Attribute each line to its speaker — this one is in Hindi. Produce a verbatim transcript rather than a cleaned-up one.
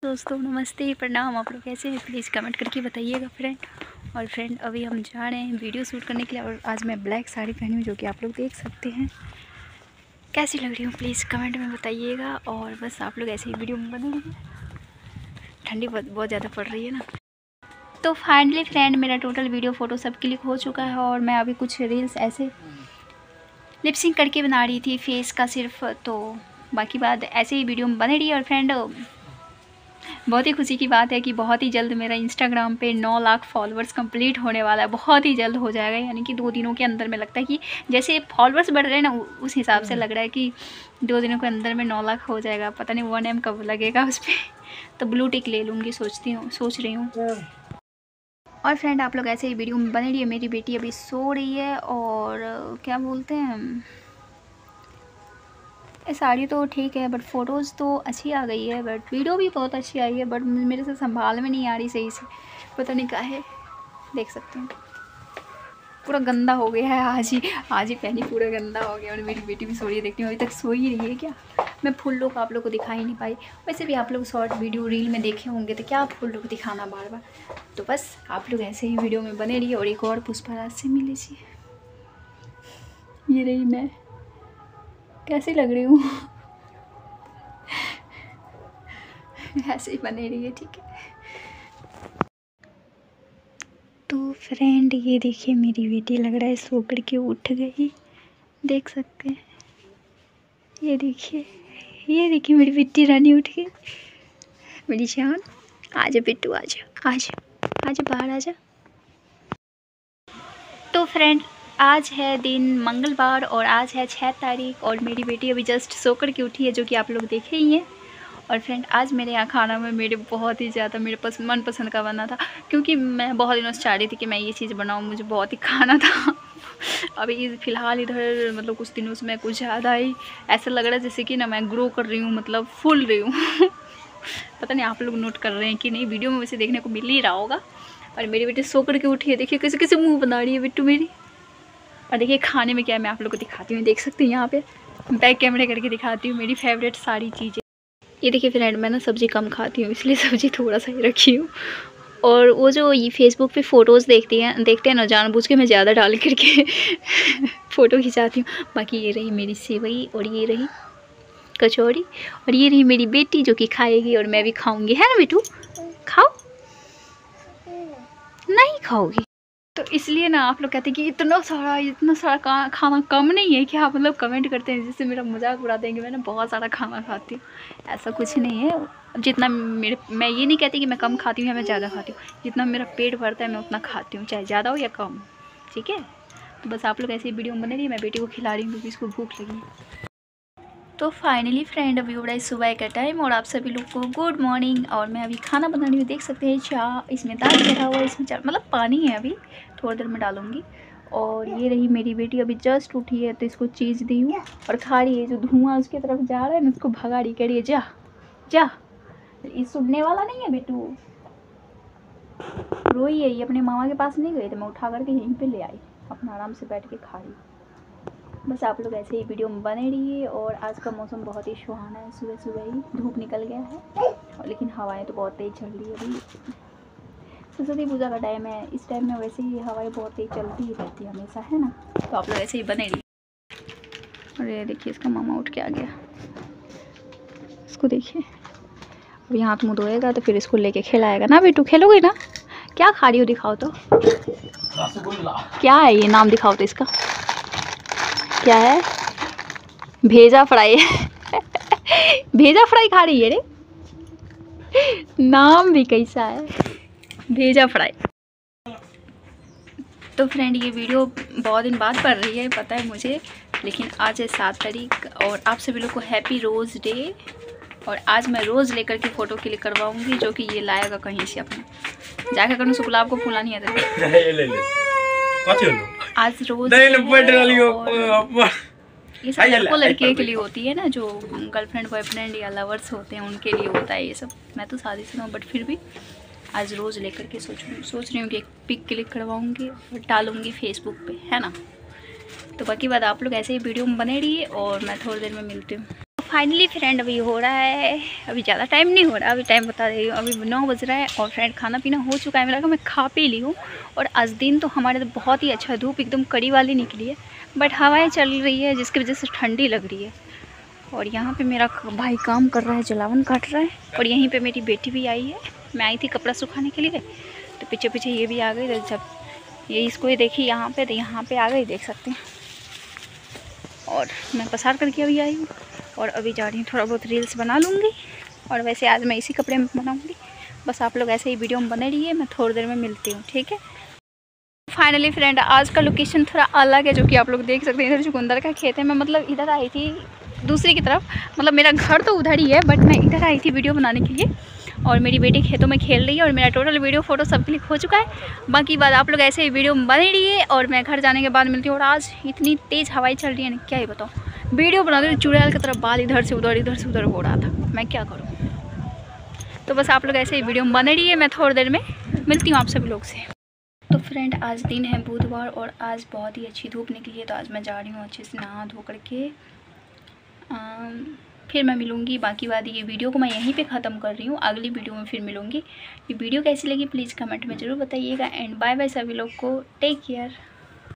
Speaker 1: दोस्तों नमस्ते, प्रणाम। आप लोग कैसे हैं प्लीज़ कमेंट करके बताइएगा फ्रेंड। और फ्रेंड अभी हम जा रहे हैं वीडियो शूट करने के लिए और आज मैं ब्लैक साड़ी पहनी हूँ जो कि आप लोग देख सकते हैं। कैसी लग रही हूँ प्लीज़ कमेंट में बताइएगा। और बस आप लोग ऐसे ही वीडियो में बने रहिए। ठंडी बहुत बहुत ज़्यादा पड़ रही है ना। तो फाइनली फ्रेंड मेरा टोटल वीडियो फ़ोटो सब क्लिक हो चुका है और मैं अभी कुछ रील्स ऐसे लिपसिंग करके बना रही थी फेस का सिर्फ। तो बाकी बात ऐसे ही वीडियो में बने रही। और फ्रेंड बहुत ही खुशी की बात है कि बहुत ही जल्द मेरा इंस्टाग्राम पे नौ लाख फॉलोअर्स कंप्लीट होने वाला है। बहुत ही जल्द हो जाएगा, यानी कि दो दिनों के अंदर में लगता है कि जैसे फॉलोअर्स बढ़ रहे हैं ना उस हिसाब से लग रहा है कि दो दिनों के अंदर में नौ लाख हो जाएगा। पता नहीं वन एम कब लगेगा उस पर। तो ब्लू टिक ले लूँगी सोचती हूँ सोच रही हूँ। और फ्रेंड आप लोग ऐसे ही वीडियो में बने रहिए। मेरी बेटी अभी सो रही है और क्या बोलते हैं, साड़ी तो ठीक है बट फ़ोटोज़ तो अच्छी आ गई है, बट वीडियो भी बहुत अच्छी आई है, बट मेरे से संभाल में नहीं आ रही सही से। पता नहीं क्या है, देख सकते हैं पूरा गंदा हो गया है। आज ही आज ही पहनी पूरा गंदा हो गया। और मेरी बेटी भी सो रही है, देखती हूँ अभी तक सो ही रही है क्या। मैं फुल लुक आप लोग को दिखा ही नहीं पाई। वैसे भी आप लोग शॉर्ट वीडियो रील में देखे होंगे तो क्या फुल लुक दिखाना बार बार। तो बस आप लोग ऐसे ही वीडियो में बने रहिए। और एक और पुष्पराज से मिल लीजिए। ये रही मैं, कैसी लग रही हूँ ऐसे ही बने रही है, ठीक है। तो फ्रेंड ये देखिए मेरी बेटी लग रहा है सो कर के उठ गई, देख सकते हैं। ये देखिए ये देखिए मेरी बेटी रानी उठ गई। मेरी जान आजा बिट्टू, आजा आजा आजा बाहर आजा। तो फ्रेंड आज है दिन मंगलवार और आज है छः तारीख और मेरी बेटी अभी जस्ट सो कर के उठी है, जो कि आप लोग देखे ही हैं। और फ्रेंड आज मेरे यहाँ खाना में मेरे बहुत ही ज़्यादा मेरे पस मनपसंद का बना था, क्योंकि मैं बहुत दिनों से चाह रही थी कि मैं ये चीज़ बनाऊँ, मुझे बहुत ही खाना था। अभी फ़िलहाल इधर मतलब कुछ दिनों से मैं कुछ ज़्यादा ही ऐसा लग रहा है जैसे कि ना मैं ग्रो कर रही हूँ, मतलब फूल रही हूँ। पता नहीं आप लोग नोट कर रहे हैं कि नहीं, वीडियो में वैसे देखने को मिल ही रहा होगा। और मेरी बेटी सो करके उठी है, देखिए कैसे कैसे मुँह बना रही है बिट्टू मेरी। और देखिए खाने में क्या है मैं आप लोग को दिखाती हूँ, देख सकते हैं यहाँ पे बैक कैमरे करके दिखाती हूँ मेरी फेवरेट सारी चीज़ें। ये देखिए फ्रेंड मैं ना सब्ज़ी कम खाती हूँ, इसलिए सब्ज़ी थोड़ा सा ही रखी हूँ। और वो जो ये फेसबुक पे फ़ोटोज़ देखती हैं देखते हैं ना, जानबूझ के मैं ज़्यादा डाल करके फ़ोटो खिंचाती हूँ। बाकी ये रही मेरी सेवई और ये रही कचौड़ी और ये रही मेरी बेटी जो कि खाएगी और मैं भी खाऊंगी, है ना बेटू। खाओ, नहीं खाओगी तो इसलिए ना आप लोग कहते हैं कि इतना सारा इतना सारा खाना कम नहीं है क्या, मतलब कमेंट करते हैं जिससे मेरा मजाक उड़ाते हैं कि मैं ना बहुत सारा खाना खाती हूँ। ऐसा कुछ नहीं है, जितना मेरे मैं ये नहीं कहती कि मैं कम खाती हूँ या मैं ज़्यादा खाती हूँ, जितना मेरा पेट भरता है मैं उतना खाती हूँ, चाहे ज़्यादा हो या कम, ठीक है। तो बस आप लोग ऐसे ही वीडियो बने रही, मैं बेटी को खिला रही हूँ क्योंकि इसको भूख लगी। तो फाइनली फ्रेंड अभी हो रहा है सुबह का टाइम और आप सभी लोग को गुड मॉर्निंग। और मैं अभी खाना बना रही हूँ, देख सकते हैं चाय, इसमें दाल चढ़ा हुआ है, इसमें चाय मतलब पानी है, अभी थोड़ी देर में डालूंगी। और ये रही मेरी बेटी अभी जस्ट उठी है तो इसको चीज़ दी हूँ और खा रही है। जो धुआं उसकी तरफ जा रहा है ना उसको भगा रही, कह रही है जा जा, ये सुनने वाला नहीं है बेटू। रोई है ये, अपने मामा के पास नहीं गई तो मैं उठा करके यहीं पर ले आई, अपना आराम से बैठ के खा रही। बस आप लोग ऐसे ही वीडियो में बने रहिए। और आज का मौसम बहुत ही सुहाना है, सुबह सुबह ही धूप निकल गया है और लेकिन हवाएं तो बहुत तेज़ चल रही है। अभी सरस्वती पूजा का टाइम है, इस टाइम में वैसे ही हवाएं बहुत तेज़ चलती ही रहती है हमेशा, है ना। तो आप लोग ऐसे ही बने रहिए। और ये देखिए इसका मामा उठ के आ गया, इसको देखिए अभी हाथ मुँह धोएगा तो फिर इसको लेके खिलाएगा ना। बेटू खेलोगे ना, क्या खा रही हो दिखाओ तो, क्या है ये, नाम दिखाओ तो इसका क्या है। भेजा फ्राई भेजा फ्राई खा रही है रे, नाम भी कैसा है, भेजा फ्राई। तो फ्रेंड ये वीडियो बहुत दिन बाद पड़ रही है पता है मुझे, लेकिन आज है सात तारीख और आप सभी लोग को हैप्पी रोज़ डे। और आज मैं रोज़ लेकर के फ़ोटो क्लिक करवाऊंगी, जो कि ये लाएगा कहीं से अपना, जाकर करूँ सो गुलाब को फूला नहीं आता। आज रोज़ ये सब लड़कों लड़कियों के लिए होती है ना, जो गर्लफ्रेंड बॉयफ्रेंड या लवर्स होते हैं उनके लिए होता है ये सब। मैं तो शादी से हूँ बट फिर भी आज रोज़ लेकर के सोच रही सोच रही हूँ कि एक पिक क्लिक करवाऊँगी और डालूँगी फेसबुक पे, है ना। तो बाकी बात आप लोग ऐसे ही वीडियो में बने रहिए और मैं थोड़ी देर में मिलती हूँ। फाइनली फ्रेंड अभी हो रहा है, अभी ज़्यादा टाइम नहीं हो रहा, अभी टाइम बता रही हूँ, अभी नौ बज रहा है और फ्रेंड खाना पीना हो चुका है मेरा, कि मैं खा पी ली हूँ। और आज दिन तो हमारे तो बहुत ही अच्छा, धूप एकदम कड़ी वाली निकली है, बट हवाएं चल रही है जिसकी वजह से ठंडी लग रही है। और यहाँ पे मेरा भाई काम कर रहा है, जलावन काट रहा है। और यहीं पे मेरी बेटी भी आई है, मैं आई थी कपड़ा सुखाने के लिए, तो पीछे पीछे ये भी आ गई। जब ये इसको ये देखी यहाँ पे, तो यहाँ पे आ गई, देख सकते हैं। और मैं पसार करके अभी आई हूँ और अभी जा रही हूँ, थोड़ा बहुत रील्स बना लूँगी। और वैसे आज मैं इसी कपड़े में बनाऊँगी, बस आप लोग ऐसे ही वीडियो में बने रहिए, मैं थोड़ी देर में मिलती हूँ, ठीक है। फाइनली फ्रेंड आज का लोकेशन थोड़ा अलग है, जो कि आप लोग देख सकते हैं। इधर चुकंदर का खेत है, मैं मतलब इधर आई थी दूसरी की तरफ, मतलब मेरा घर तो उधर ही है, बट मैं इधर आई थी वीडियो बनाने के लिए। और मेरी बेटी खेतों में खेल रही है और मेरा टोटल वीडियो फोटो सब क्लिक हो चुका है। बाकी बात आप लोग ऐसे ही वीडियो में बने रहिए और मैं घर जाने के बाद मिलती हूँ। और आज इतनी तेज़ हवाएं चल रही है ना, क्या ही बताऊँ, वीडियो बना रही चुड़ैल की तरफ, बाल इधर से उधर इधर से उधर हो रहा था, मैं क्या करूँ। तो बस आप लोग ऐसे ही वीडियो में बने रहिए, मैं थोड़ी देर में मिलती हूँ आप सभी लोग से। तो फ्रेंड आज दिन है बुधवार और आज बहुत ही अच्छी धूप निकली है, तो आज मैं जा रही हूँ अच्छे से नहा धो करके, फिर मैं मिलूँगी। बाकी बात ये वीडियो को मैं यहीं पे ख़त्म कर रही हूँ, अगली वीडियो में फिर मिलूँगी। ये वीडियो कैसी लगी प्लीज़ कमेंट में ज़रूर बताइएगा। एंड बाय बाय सभी लोग को, टेक केयर।